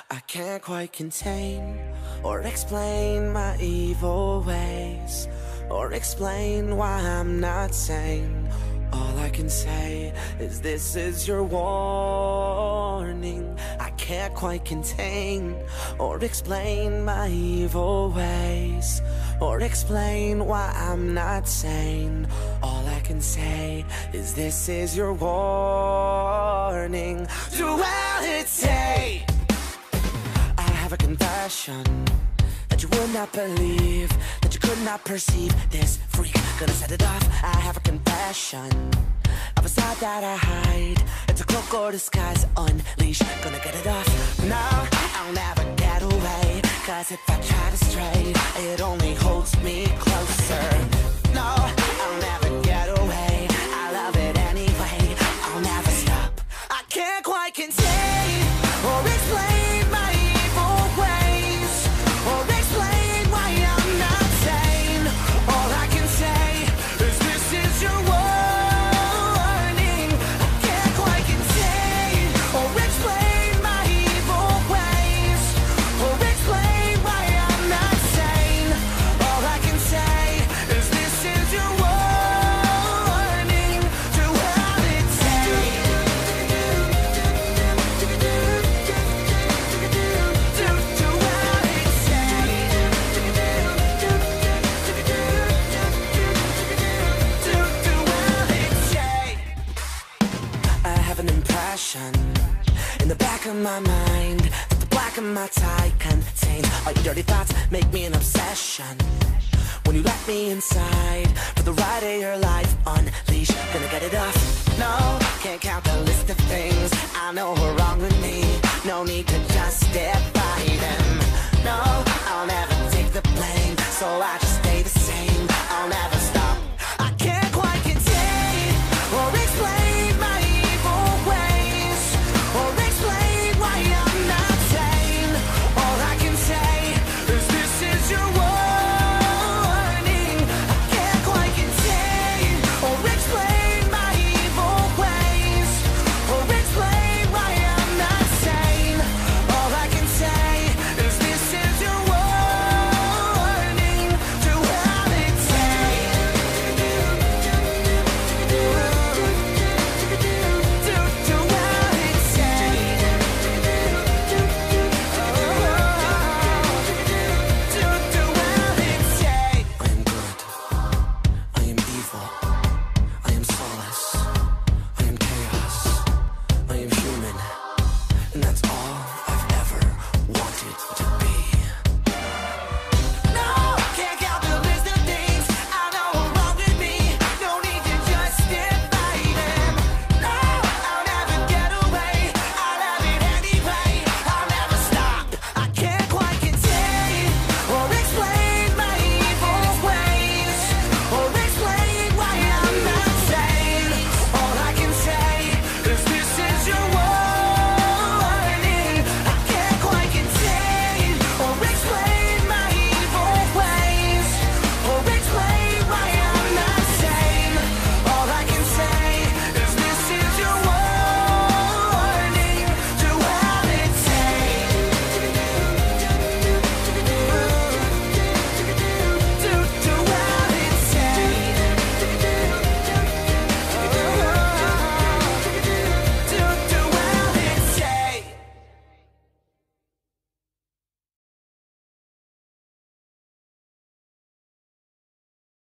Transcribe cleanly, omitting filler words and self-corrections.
I can't quite contain or explain my evil ways, or explain why I'm not sane. All I can say is this is your warning. I can't quite contain or explain my evil ways, or explain why I'm not sane. All I can say is this is your warning. Duality. I have a confession that you would not believe, that you could not perceive. This freak, gonna set it off. I have a confession of a side that I hide. It's a cloak or disguise, unleash, gonna get it off. No, I'll never get away, cause if I try to stray, it only holds me closer. No, I'll never get away, I love it anyway, I'll never stop. I can't quite contain or explain my evil ways, or explain why I'm not sane. All I can say is this is your warning. I can't quite contain or explain my evil ways, or explain why I'm not sane. All I can say is this is your warning. Duality. I have an impression in the back of my mind that the black of my tie contains all your dirty thoughts, make me an obsession. When you let me inside for the ride of your life, unleash, gonna get it off. No, can't count the list of things I know are wrong with me. No need to justify them. No, I'll never take the blame, so I just stay the same. I'll never stop. I can't quite contain or explain my evil ways, or explain why I'm not sane. All I can say is this is your warning. I can't quite contain or explain my evil ways, or explain why I'm not sane. All I can say is this is your warning. Duality. Duality. I am good. I am evil.